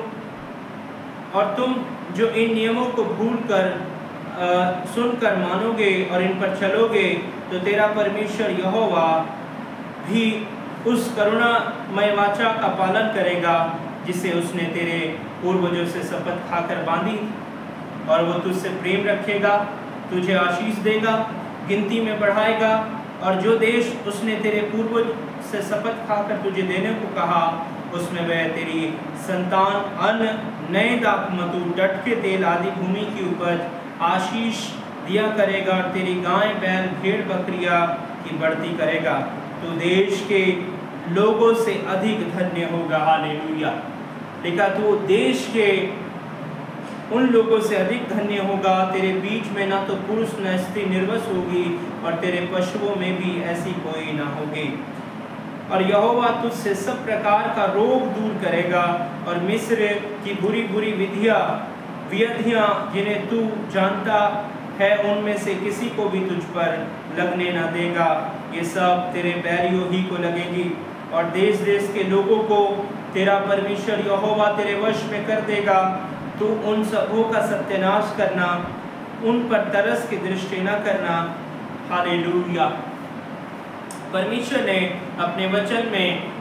जो इन नियमों को भूलकर सुनकर मानोगे और इन पर चलोगे, तो तेरा परमेश्वर यहोवा भी उस करुणामय वाचा का पालन करेगा जिसे उसने तेरे पूर्वजों से शपथ खाकर बांधी, और वो तुझसे प्रेम रखेगा, तुझे आशीष देगा, गिनती में बढ़ाएगा, और जो देश उसने तेरे पूर्वज से शपथ खाकर तुझे देने को कहा, उसमें वह तेरी संतान अन्न, नए दाखमधु, टटके तेल आदि भूमि की उपज आशीष दिया करेगा, और तेरी गाय बैल भेड़ बकरियां की बढ़ती करेगा। तो देश के लोगों से अधिक धन्य होगा। हालेलुया। लिखा, तो देश के उन लोगों से अधिक धन्य होगा। तेरे बीच में ना तो पुरुष न स्त्री निर्वस होगी, और तेरे पशुओं में भी ऐसी कोई ना होगी। और यहोवा तुझसे सब प्रकार का रोग दूर करेगा, और मिस्र की बुरी बुरी व्याधियां जिन्हें तू जानता है, उनमें से किसी को भी तुझ पर लगने ना देगा। ये सब तेरे बैरियों ही को लगेगी, और देश देश के लोगों को तेरा परमेश्वर यहोवा तेरे वश में कर देगा। तू उन सबों का सत्यानाश करना, उन पर तरस की दृष्टि न करना। हालेलुया। परमेश्वर ने अपने वचन में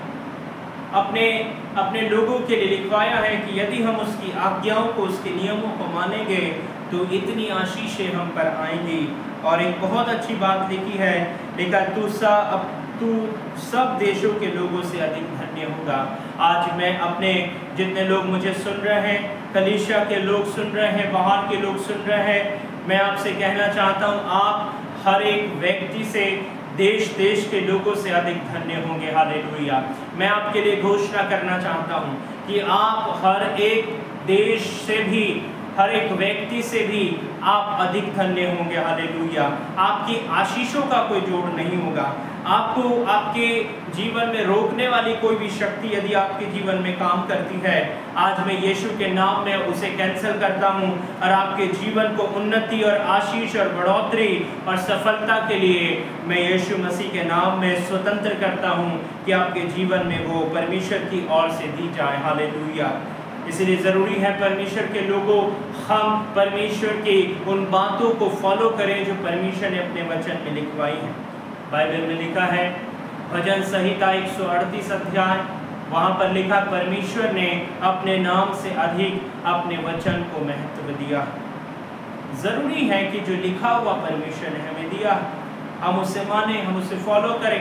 अपने लोगों के लिए लिखवाया है कि यदि हम उसकी आज्ञाओं को, उसके नियमों को मानेंगे, तो इतनी आशीषें हम पर आएंगी। और एक बहुत अच्छी बात लिखी है, लिखा, तू सब देशों के लोगों से अधिक धन्य होगा। आज मैं अपने जितने लोग मुझे सुन रहे हैं, कलीसिया के लोग सुन रहे हैं, बाहर के लोग सुन रहे हैं, मैं आपसे कहना चाहता हूँ, आप हर एक व्यक्ति से, देश देश के लोगों से अधिक धन्य होंगे। हालेलुया। मैं आपके लिए घोषणा करना चाहता हूँ कि आप हर एक देश से भी, हर एक व्यक्ति से भी आप अधिक धन्य होंगे। हालेलुया। आपकी आशीषों का कोई जोड़ नहीं होगा। आपको आपके जीवन में रोकने वाली कोई भी शक्ति यदि आपके जीवन में काम करती है, आज मैं यीशु के नाम में उसे कैंसिल करता हूं, और आपके जीवन को उन्नति और आशीष और बढ़ोतरी और सफलता के लिए मैं यीशु मसीह के नाम में स्वतंत्र करता हूं कि आपके जीवन में वो परमेश्वर की ओर से दी जाए। हालेलुया। इसलिए ज़रूरी है परमेश्वर के लोगों, हम परमेश्वर की उन बातों को फॉलो करें जो परमेश्वर ने अपने वचन में लिखवाई है। बाइबल में लिखा है, भजन संहिता 138 अध्याय, वहाँ पर लिखा, परमेश्वर ने अपने नाम से अधिक अपने वचन को महत्व दिया। ज़रूरी है कि जो लिखा हुआ परमेश्वर ने हमें दिया, हम उसे माने, हम उसे फॉलो करें।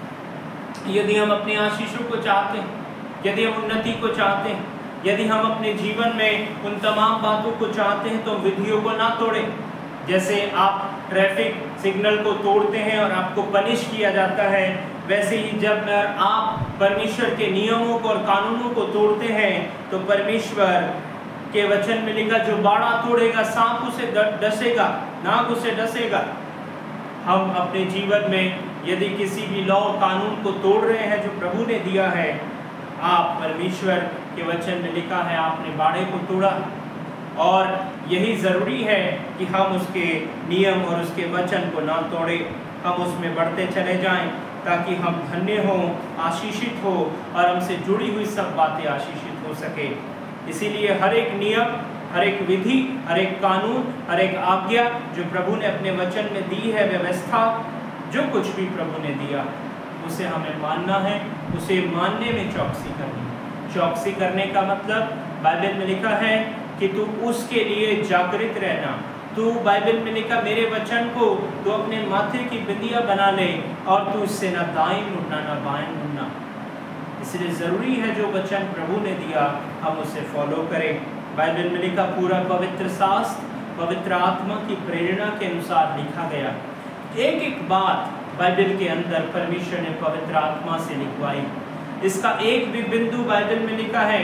यदि हम अपनी आशीषों को चाहते हैं, यदि हम उन्नति को चाहते हैं, यदि हम अपने जीवन में उन तमाम बातों को चाहते हैं, तो विधियों को ना तोड़ें। जैसे आप ट्रैफिक सिग्नल को तोड़ते हैं और आपको पनिश किया जाता है, वैसे ही जब आप परमेश्वर के नियमों को और कानूनों को तोड़ते हैं, तो परमेश्वर के वचन में लिखा, जो बाड़ा तोड़ेगा सांप उसे डसेगा, नाग उसे डसेगा। हम अपने जीवन में यदि किसी भी लॉ कानून को तोड़ रहे हैं जो प्रभु ने दिया है, आप परमेश्वर के वचन में लिखा है, आपने बाड़े को तोड़ा। और यही ज़रूरी है कि हम उसके नियम और उसके वचन को ना तोड़ें, हम उसमें बढ़ते चले जाएं, ताकि हम धन्य हों, आशीषित हो, और हमसे जुड़ी हुई सब बातें आशीषित हो सके। इसीलिए हर एक नियम, हर एक विधि, हर एक कानून, हर एक आज्ञा जो प्रभु ने अपने वचन में दी है, व्यवस्था, जो कुछ भी प्रभु ने दिया, उसे हमें मानना है, उसे मानने में चौकसी करनी है। चौकसी करने का मतलब बाइबल में लिखा है कि तू उसके लिए जागृत रहना। तू बाइबल में लिखा, मेरे वचन को तू अपने माथे की बिंदिया बना ले, और तू इससे ना दाएं मुड़ना ना बाएं मुड़ना। इसलिए ज़रूरी है जो वचन प्रभु ने दिया हम उसे फॉलो करें। बाइबल में लिखा, पूरा पवित्र शास्त्र पवित्र आत्मा की प्रेरणा के अनुसार लिखा गया। एक एक बात बाइबल के अंदर परमेश्वर ने पवित्र आत्मा से लिखवाई। इसका एक भी बिंदु बाइबल में लिखा है,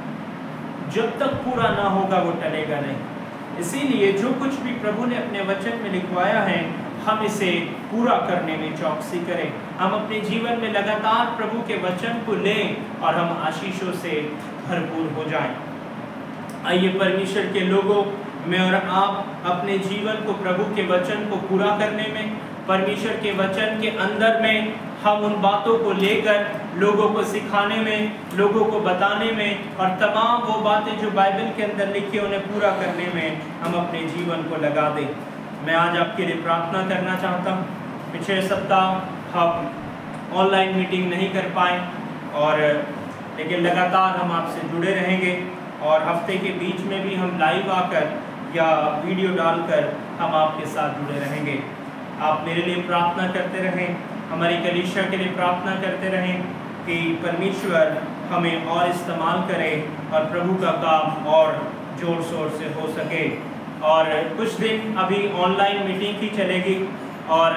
जब तक पूरा ना होगा वो टलेगा नहीं। इसीलिए जो कुछ भी प्रभु ने अपने वचन में लिखवाया है, हम इसे पूरा करने में चौकसी करें। हम अपने जीवन में लगातार प्रभु के वचन को लें और हम आशीषों से भरपूर हो जाएं। आइए परमेश्वर के लोगों, मैं और आप अपने जीवन को प्रभु के वचन को पूरा करने में, परमेश्वर के वचन के अंदर में हम उन बातों को लेकर लोगों को सिखाने में, लोगों को बताने में और तमाम वो बातें जो बाइबल के अंदर लिखी उन्हें पूरा करने में हम अपने जीवन को लगा दें। मैं आज आपके लिए प्रार्थना करना चाहता हूँ। पिछले सप्ताह हम ऑनलाइन मीटिंग नहीं कर पाए और लेकिन लगातार हम आपसे जुड़े रहेंगे और हफ्ते के बीच में भी हम लाइव आकर या वीडियो डालकर हम आपके साथ जुड़े रहेंगे। आप मेरे लिए प्रार्थना करते रहें, हमारी कलीसिया के लिए प्रार्थना करते रहें कि परमेश्वर हमें और इस्तेमाल करे और प्रभु का काम और जोर शोर से हो सके। और कुछ दिन अभी ऑनलाइन मीटिंग ही चलेगी और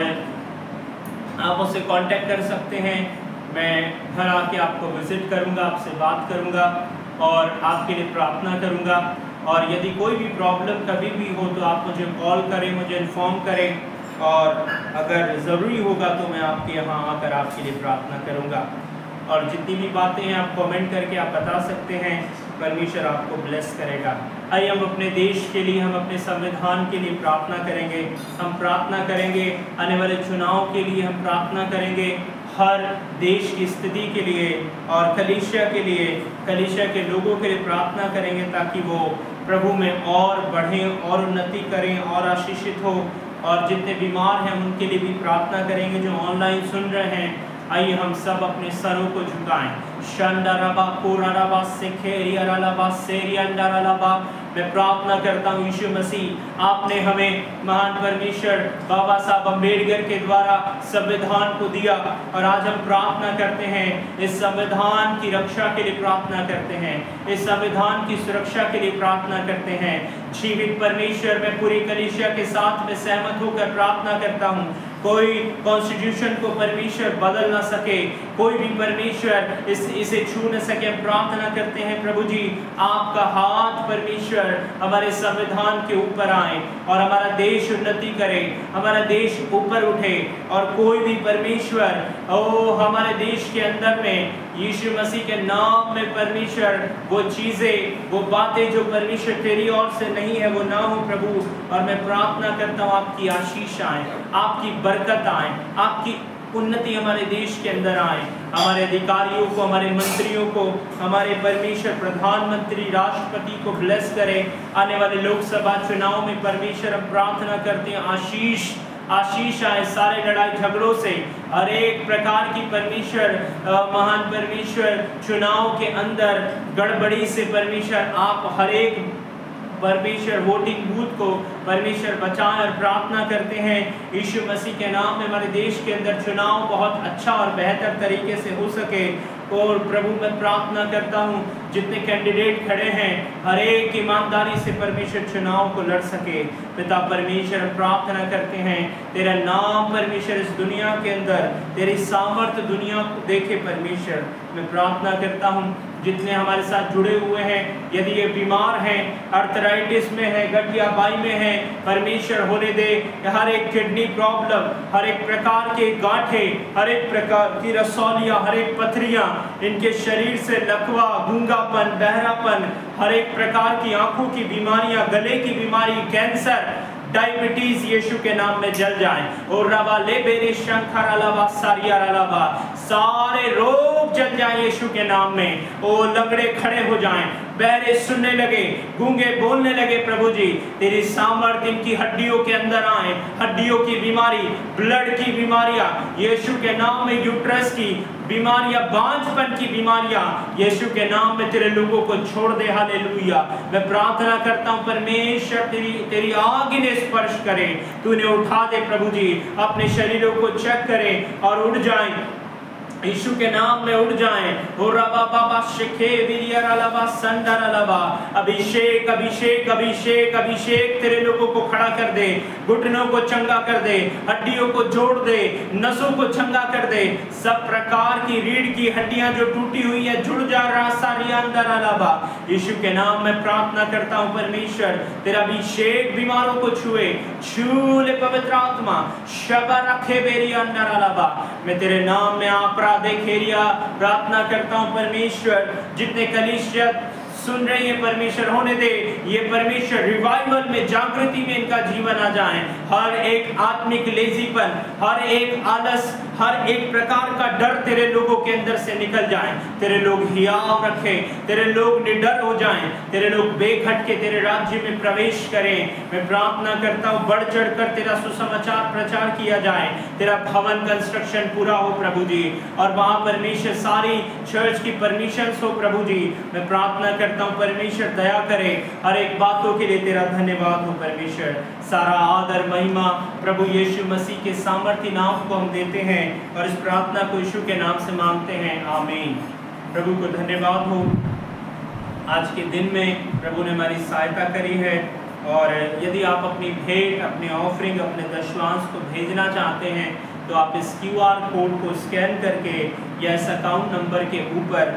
आप उससे कांटेक्ट कर सकते हैं। मैं घर आके आपको विजिट करूंगा, आपसे बात करूंगा और आपके लिए प्रार्थना करूंगा। और यदि कोई भी प्रॉब्लम कभी भी हो तो आप मुझे कॉल करें, मुझे इन्फॉर्म करें और अगर ज़रूरी होगा तो मैं आपके यहाँ आकर आपके लिए प्रार्थना करूँगा। और जितनी भी बातें हैं आप कमेंट करके आप बता सकते हैं। परमेश्वर आपको ब्लेस करेगा। आइए हम अपने देश के लिए, हम अपने संविधान के लिए प्रार्थना करेंगे। हम प्रार्थना करेंगे आने वाले चुनाव के लिए, हम प्रार्थना करेंगे हर देश की स्थिति के लिए और कलीसिया के लिए, कलीसिया के लोगों के लिए प्रार्थना करेंगे ताकि वो प्रभु में और बढ़ें और उन्नति करें और आशीषित हो। और जितने बीमार हैं उनके लिए भी प्रार्थना करेंगे जो ऑनलाइन सुन रहे हैं। आइए हम सब अपने सरों को झुकाएं। शंडरबा कोरबा सेखेरियरबा सेरियंडरबा। मैं प्रार्थना करता हूँ यीशु मसीह, आपने हमें महान परमेश्वर बाबा साहब अम्बेडकर के द्वारा संविधान को दिया और आज हम प्रार्थना करते हैं इस संविधान की रक्षा के लिए प्रार्थना करते हैं, इस संविधान की सुरक्षा के लिए प्रार्थना करते हैं। जीवित परमेश्वर, मैं पूरी कलीसिया के साथ में सहमत होकर प्रार्थना करता हूँ कोई कॉन्स्टिट्यूशन को परमेश्वर बदल ना सके, कोई भी परमेश्वर इसे छू न सके। हम प्रार्थना करते हैं प्रभु जी, आपका हाथ परमेश्वर हमारे संविधान के ऊपर आए और हमारा देश उन्नति करे, हमारा देश ऊपर उठे और कोई भी परमेश्वर हमारे देश के अंदर में यीशु मसीह के नाम में परमेश्वर वो चीज़ें, वो बातें जो परमेश्वर तेरी ओर से नहीं है वो ना हो प्रभु। और मैं प्रार्थना करता हूँ आपकी आशीष आए, आपकी बरकत आए, आपकी उन्नति हमारे देश के अंदर आए। हमारे अधिकारियों को, हमारे मंत्रियों को, हमारे परमेश्वर प्रधानमंत्री, राष्ट्रपति को ब्लेस करें। आने वाले लोकसभा चुनाव में परमेश्वर हम प्रार्थना करते हैं आशीष आए सारे लड़ाई झगड़ों से, हर एक प्रकार की परमेश्वर महान परमेश्वर चुनाव के अंदर गड़बड़ी से परमेश्वर आप हर एक परमेश्वर वोटिंग बूथ को परमेश्वर बचाएं और प्रार्थना करते हैं यीशु मसीह के नाम में हमारे देश के अंदर चुनाव बहुत अच्छा और बेहतर तरीके से हो सके। और प्रभु मैं प्रार्थना करता हूँ जितने कैंडिडेट खड़े हैं हर एक ईमानदारी से परमेश्वर चुनाव को लड़ सके। पिता परमेश्वर प्रार्थना करते हैं तेरा नाम परमेश्वर इस दुनिया के अंदर तेरी सामर्थ्य दुनिया को देखे परमेश्वर। मैं प्रार्थना करता हूँ जितने हमारे साथ जुड़े हुए हैं, यदि ये बीमार हैं, अर्थराइटिस में है, गठियाबाई में है, परमेश्वर होने दे। हर एक किडनी प्रॉब्लम, हर एक प्रकार के गांठे, हर एक प्रकार की रसौलियाँ, हर एक पथरियाँ, इनके शरीर से लकवा, गूंगापन, बहरापन, हर एक प्रकार की आंखों की बीमारियां, गले की बीमारी, कैंसर, डायबिटीज यीशु के नाम में जल जाएं। और रवा ले बेरे शंकर अलावा सारिया अलावा सारे रोग जल जाएं यीशु के नाम में। ओ लंगड़े खड़े हो जाएं, बहरे सुनने लगे, गूंगे बोलने लगे। प्रभु जी तेरी सामर्थ्य इनकी हड्डियों के अंदर आए, हड्डियों की बीमारी, ब्लड की बीमारियां यीशु के नाम में, यूट्रस की बीमारियां, बांझपन की बीमारियां यीशु के नाम में तेरे लोगों को छोड़ दे। हालेलुया। मैं प्रार्थना करता हूं परमेश्वर तेरी आग इन्हें स्पर्श करे, तू इन्हें उठा दे प्रभु जी, अपने शरीरों को चेक करे और उड़ जाए यीशु के नाम में, उड़ जाएं। हो रबा बाबा शिखे विरियरलबा संडरलबा। अभिषेक अभिषेक अभिषेक अभिषेक तेरे लोगों को खड़ा कर दे, घुटनों को चंगा कर दे, हड्डियों को जोड़ दे, नसों को चंगा कर दे। सब प्रकार की रीढ़ की हड्डियां जो टूटी हुई है जुड़ जा रहा सारिया अंदर अलावा यीशु के नाम में प्रार्थना करता हूं परमेश्वर तेरा अभिषेक बीमारों को छुए, छू ले पवित्र आत्मा। शबा रखे बेरी अंदर अलावा मैं तेरे नाम में प्रार्थना करता हूं परमेश्वर जितने कलीसिया सुन रही है परमेश्वर, होने दे ये परमेश्वर रिवाइवल में, जागृति में इनका जीवन आ जाए। हर एक आत्मिक लेजीपन, हर एक आलस, हर एक प्रकार का डर तेरे लोगों के अंदर से निकल जाए। तेरे लोग हियाव रखें, तेरे लोग निडर हो जाएं, तेरे लोग बेखट के तेरे राज्य में प्रवेश करें। मैं प्रार्थना करता हूँ बढ़ चढ़कर तेरा सुसमाचार प्रचार किया जाए, तेरा भवन कंस्ट्रक्शन पूरा हो प्रभु जी, और वहाँ परमेश्वर सारी चर्च की परमिशंस हो प्रभु जी। मैं प्रार्थना करता हूँ परमेश्वर दया करे, हर एक बातों के लिए तेरा धन्यवाद हो परमेश्वर। सारा आदर महिमा प्रभु यीशु मसीह के सामर्थ्य नाम को हम देते हैं और इस प्रार्थना को यीशु के नाम से मांगते हैं, आमीन। प्रभु को धन्यवाद हो, आज के दिन में प्रभु ने हमारी सहायता करी है। और यदि आप अपनी भेंट, अपने ऑफरिंग, अपने दशवांश को भेजना चाहते हैं तो आप इस QR कोड को स्कैन करके या इस अकाउंट नंबर के ऊपर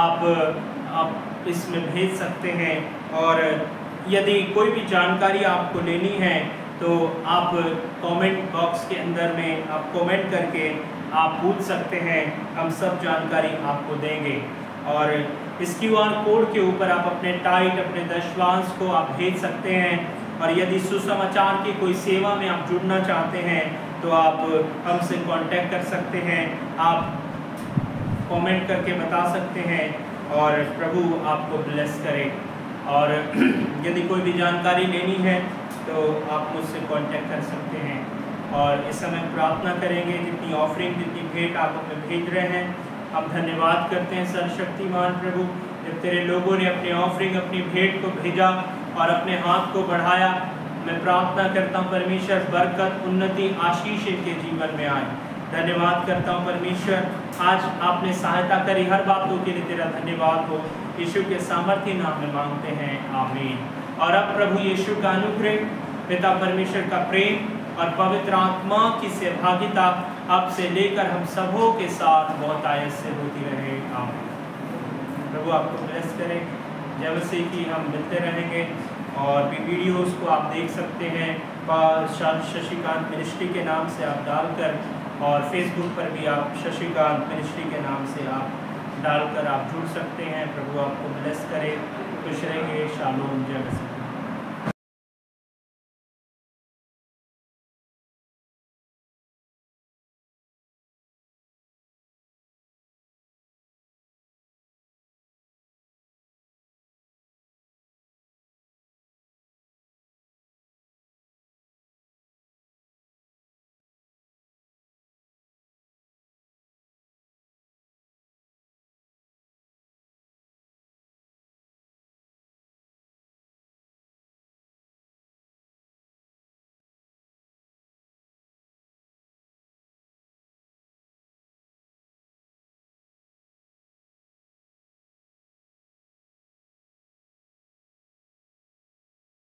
आप इसमें भेज सकते हैं। और यदि कोई भी जानकारी आपको लेनी है तो आप कमेंट बॉक्स के अंदर में आप कमेंट करके आप पूछ सकते हैं, हम सब जानकारी आपको देंगे। और इस QR कोड के ऊपर आप अपने टाइट, अपने दशवांश को आप भेज सकते हैं। और यदि सुसमाचार की कोई सेवा में आप जुड़ना चाहते हैं तो आप हमसे कांटेक्ट कर सकते हैं, आप कमेंट करके बता सकते हैं और प्रभु आपको ब्लेस करे। और यदि कोई भी जानकारी लेनी है तो आप मुझसे कांटेक्ट कर सकते हैं। और इस समय प्रार्थना करेंगे, जितनी ऑफरिंग, जितनी भेंट आप हमें भेज रहे हैं, हम धन्यवाद करते हैं सर्वशक्तिमान प्रभु। जब तेरे लोगों ने अपनी ऑफरिंग, अपनी भेंट को भेजा और अपने हाथ को बढ़ाया, मैं प्रार्थना करता हूँ परमेश्वर बरकत, उन्नति, आशीष इनके जीवन में आए। धन्यवाद करता हूँ परमेश्वर, आज आपने सहायता करी, हर बातों के लिए तेरा धन्यवाद हो। यीशु के सामर्थ्य नाम में मांगते हैं, आमीन। और अब प्रभु यीशु का अनुग्रह, पिता परमेश्वर का प्रेम और पवित्र आत्मा की सहभागिता अब से लेकर हम सबों के साथ बहुत आयत से होती रहे, आमीन। प्रभु आपको ब्लेस करे। जब से कि हम मिलते रहेंगे और भी वीडियोस को आप देख सकते हैं शशिकांत मिनिस्ट्री के नाम से आप डालकर, और फेसबुक पर भी आप शशिकांत मिनिस्ट्री के नाम से आप डालकर आप जुड़ सकते हैं। प्रभु आपको ब्लेस करे। खुश रहिए। शालोम। जय मसीह।